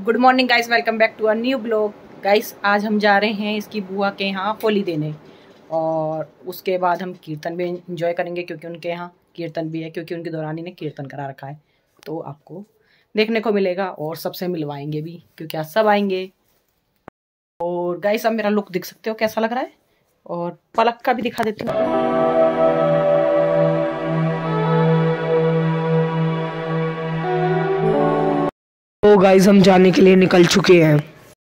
Good morning guys, welcome back to a new blog. Guys आज हम जा रहे हैं इसकी बुआ के यहाँ होली देने और उसके बाद हम कीर्तन भी एंजॉय करेंगे क्योंकि उनके यहाँ कीर्तन भी है, क्योंकि उनकी दौरानी ने कीर्तन करा रखा है। तो आपको देखने को मिलेगा और सबसे मिलवाएंगे भी क्योंकि आज सब आएंगे। और गाइस अब मेरा लुक देख सकते हो कैसा लग रहा है, और पलक का भी दिखा देती हूँ। तो गाइस हम जाने के लिए निकल चुके हैं।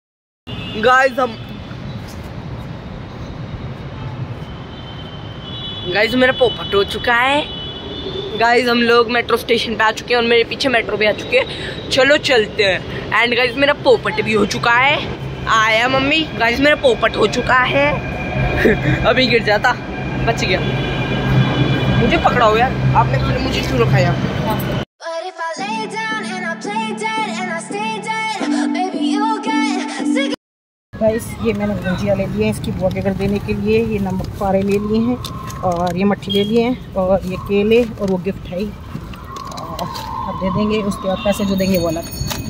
गाइस मेरा पोपट हो चुका है। गाइस हम लोग मेट्रो स्टेशन पे आ चुके हैं और मेरे पीछे मेट्रो भी आ चुके हैं। चलो चलते हैं। एंड गाइस मेरा पोपट भी हो चुका है। आया मम्मी। गाइस मेरा पोपट हो चुका है। अभी गिर जाता, बच गया। मुझे पकड़ाओ यार, आपने मुझे क्यों रखाया? गाइस ये मैंने गुजिया ले लिए हैं इसकी बुआ के घर देने के लिए। ये नमक पारे ले लिए हैं और ये मट्ठी ले लिए हैं और ये केले और वो गिफ्ट है ही। अब दे देंगे, उसके बाद पैसे जो देंगे वो अलग।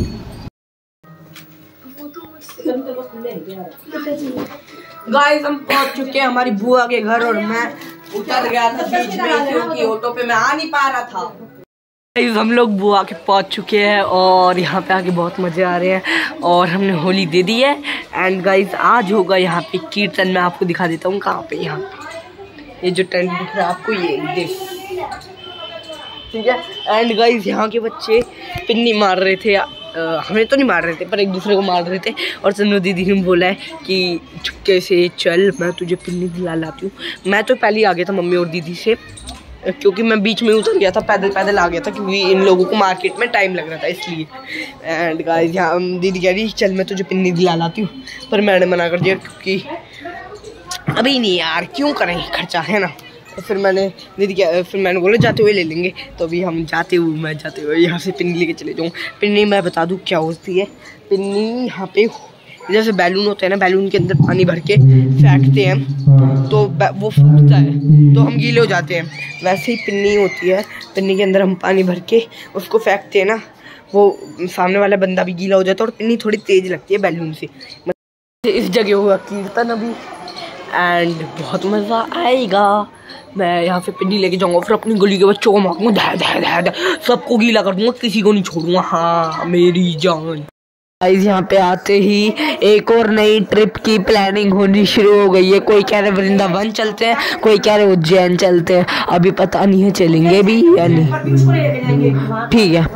गाइस हम पहुंच चुके हैं हमारी बुआ के घर और मैं उतर गया था बीच में क्योंकि ऑटो पे मैं आ नहीं पा रहा था। गाइस हम लोग बुआ के पहुंच चुके हैं और यहाँ पे आके बहुत मजे आ रहे हैं और हमने होली दे दी है। एंड गाइस आज होगा यहाँ पे कीर्तन। मैं आपको दिखा देता हूँ कहाँ पे। यहाँ पे ये जो टेंट दिख रहा है आपको, ये देख, ठीक है। एंड गाइस यहाँ के बच्चे पिन्नी मार रहे थे। हमें तो नहीं मार रहे थे पर एक दूसरे को मार रहे थे। और सन्नू दीदी ने बोला है कि चुपके से चल, मैं तुझे पिन्नी दिला लाती हूँ। मैं तो पहले ही आ गया था मम्मी और दीदी से, क्योंकि मैं बीच में उतर गया था, पैदल पैदल आ गया था क्योंकि इन लोगों को मार्केट में टाइम लग रहा था इसलिए। एंड गाइस यहाँ दीदी कह रही चल मैं तुझे पिन्नी दिला लाती हूँ, पर मैंने मना कर दिया क्योंकि अभी नहीं यार, क्यों करें, खर्चा है ना। तो फिर मैंने बोला जाते हुए ले लेंगे। तो अभी हम जाते हुए यहाँ से पिन्नी लेके चले जाऊँ। पिन्नी मैं बता दूँ क्या होती है। पिन्नी यहाँ पे जैसे बैलून होते हैं ना, बैलून के अंदर पानी भर के फेंकते हैं तो वो फूटता है तो हम गीले हो जाते हैं। वैसे ही पिन्नी होती है, पिन्नी के अंदर हम पानी भर के उसको फेंकते हैं ना, वो सामने वाला बंदा भी गीला हो जाता है और पिन्नी थोड़ी तेज लगती है बैलून से। इस जगह हुआ कीर्तन अभी एंड बहुत मज़ा आएगा। मैं यहाँ से पिन्नी लेके जाऊँगा, फिर अपनी गली के बच्चों को मारूंगा, धा धा धा धा, सबको गीला कर दूंगा, किसी को नहीं छोड़ूंगा। हाँ मेरी जान। गाइस यहाँ पे आते ही एक और नई ट्रिप की प्लानिंग होनी शुरू हो गई है। कोई कह रहे वृंदावन चलते हैं, कोई कह रहे उज्जैन चलते हैं। अभी पता नहीं है चलेंगे भी या नहीं। ठीक है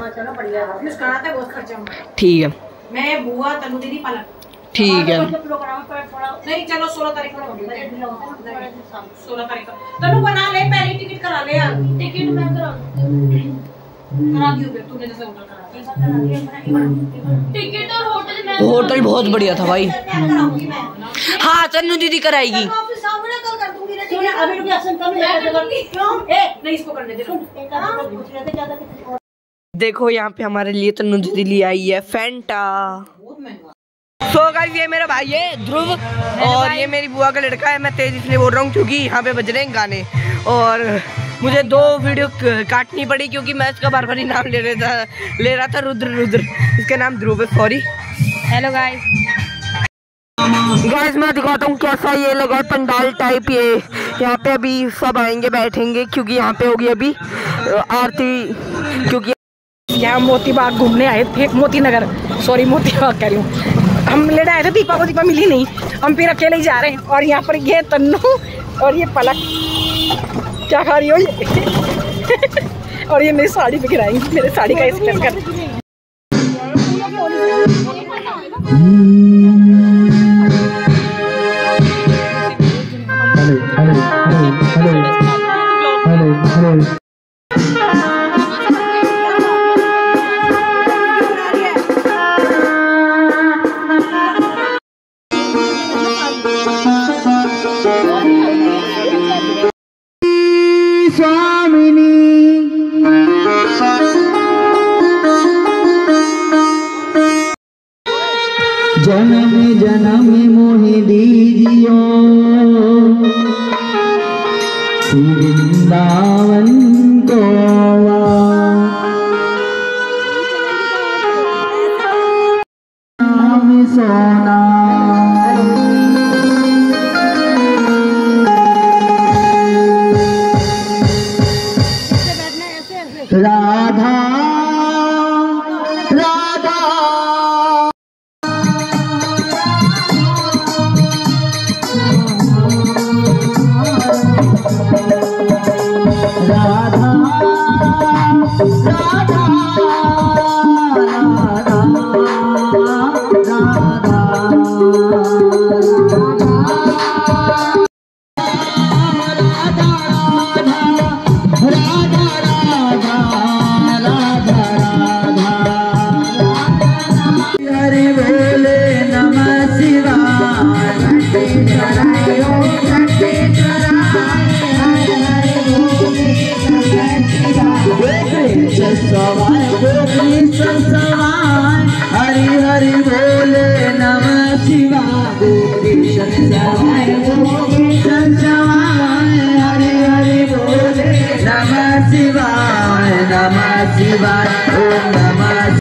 ठीक है, मैं बुआ तनु दीदी पलक। ठीक है नहीं चलो 16 तारीख को 16 तारीख को तनु बना ले, पहले टिकट करा ले यार। टिकट मैं करा दी होगी, तूने जैसे होटल करा टिकट और होटल में। होटल बहुत बढ़िया था भाई। हाँ तन्नू दीदी कराएगी। देखो यहाँ पे हमारे लिए तन्नू दीदी ले आई है फैंटा। सो गाइस ये मेरा भाई है ध्रुव और ये मेरी बुआ का लड़का है। मैं तेज इसलिए बोल रहा हूँ क्योंकि यहाँ पे बज रहे हैं गाने और मुझे 2 वीडियो काटनी पड़ी क्योंकि मैं इसका बार बार ही नाम ले रहा था। रुद्र, इसका नाम ध्रुव है, सॉरी। हेलो गाइस मैं दिखाता हूँ कैसा ये लगा पंडाल टाइप। ये यहाँ पे अभी सब आएंगे बैठेंगे क्योंकि यहाँ पे होगी अभी आरती। क्योंकि यहाँ मोती बाग घूमने आए थे, मोती नगर, सॉरी मोती बाग कह रही हूँ। हम लेने आए थे, दीपा को दीपा मिली नहीं, हम फिर अकेले ही जा रहे हैं। और यहाँ पर ये तन्नू और ये पलक क्या खा रही हो ये और ये मेरी साड़ी पे गिराएंगी, मेरे साड़ी का स्क्रैच कर। राधा राधा राधा हरि हरि बोले नमः शिवाय कृष्ण सवाय हरि हरि बोले नमः शिवाय ओम नमः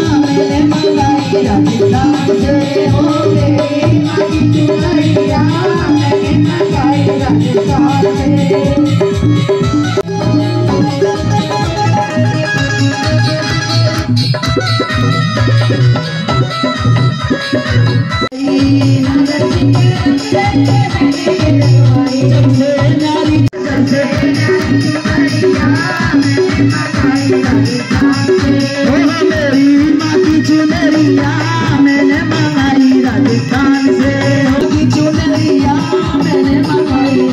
मैंने मंगाई राजस्थान से चुनरिया मैंने मंगाई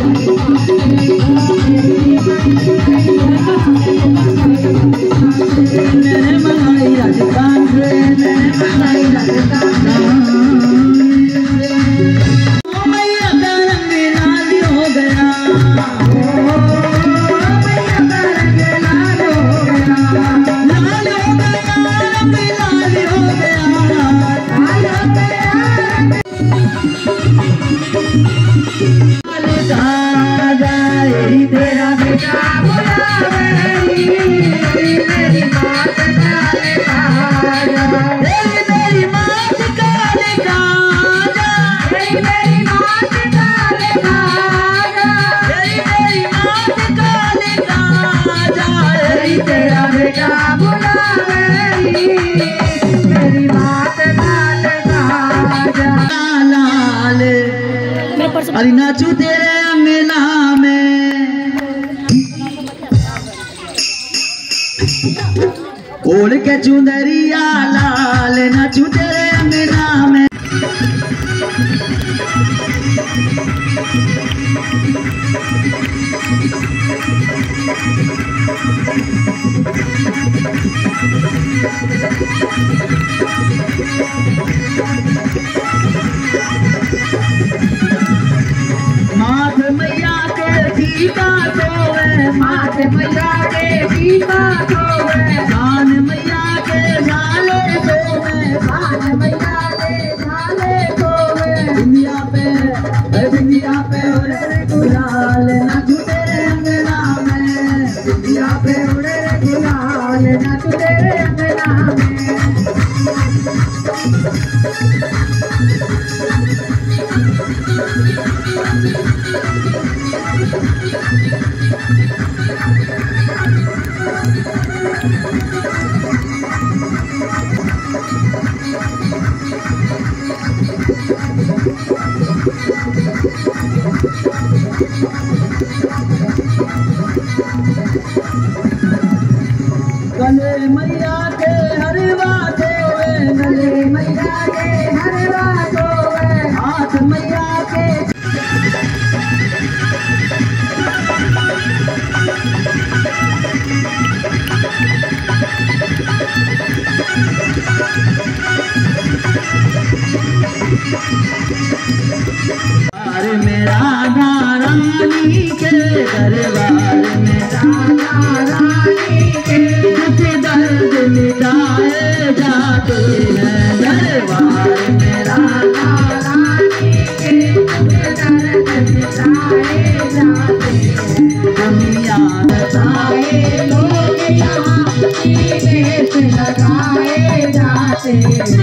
राजस्थान से मैया का रंग लाल हो गया तेरा बेटा मेरी मात काले काजा मेरी मात काले काजा तेरा बेटा बुलावे मेरी मात काले काजा लाल अरे नाचू तेरे अंगना में ओढ़ के चुनरिया लाल नाचू तेरे अंगना में माथ मैया के टीका धोवे माथ मैया के टीका धोवे कान मैया के झाले धोवे कान मैया के झाले धोवे दुनिया पे उड़े गुलाल नाचू तेरे अंगना में दुनिया पे उड़े गुलाल नाचू तेरे अंगना में गले मैया के हरवा धोवे गले मैया के हरवा धोवे हाथ मैया के अरे मेरा रानी के दरबार में रानी के दुख दर्द मिटाए जाते हैं दरबार में रानी के दुख दर्द मिटाए जाते हैं दुनिया बताए लोग यहाँ सीने लगाए जाते हैं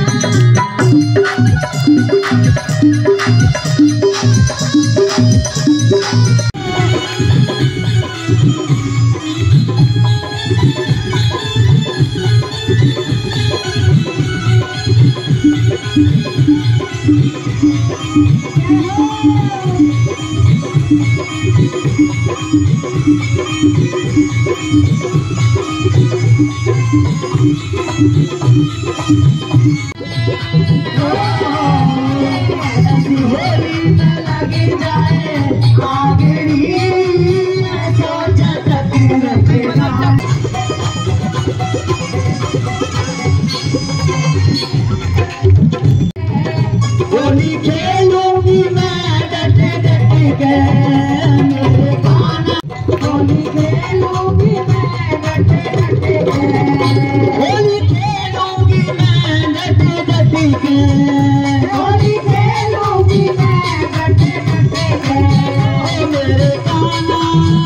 होली खेलूंगी मैं डट डट के मेरे गाना, होली खेलूंगी मैं डट डट के, होली खेलूंगी मैं डट डट के, होली खेलूंगी मैं डट डट के मेरे गाना,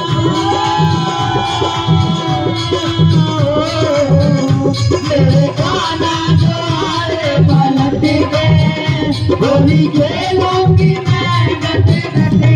मेरे गाना जो आए पलट के, होली खेलूंगी मैं डट डट के।